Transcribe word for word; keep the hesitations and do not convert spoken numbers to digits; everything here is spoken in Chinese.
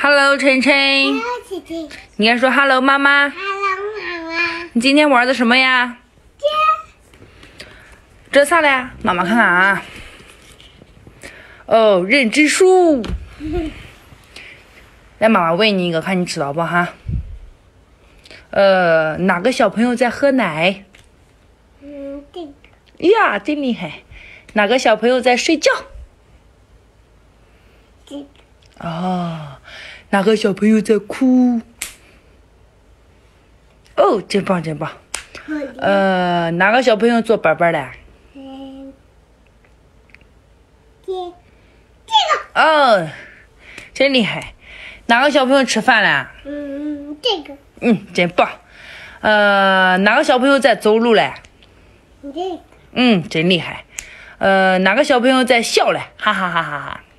Hello， 晨晨。 Hello， 姐姐。 你该说 Hello， 妈妈。 Hello， 妈妈。 你今天玩的什么呀？这。这啥嘞？妈妈看看啊。哦，认知树。来，妈妈问你一个，看你知道不哈？呃，哪个小朋友在喝奶？ 嗯，这个。 呀，真厉害！哪个小朋友在睡觉？ 这个。 哦，哪个小朋友在哭？哦，真棒，真棒。呃，哪个小朋友做板板嘞？ 嗯，这这个。 哦，真厉害。哪个小朋友吃饭嘞？ 嗯，这个。 嗯，真棒。呃，哪个小朋友在走路嘞？ 这个。 嗯，真厉害。呃，哪个小朋友在笑嘞？哈哈哈哈哈。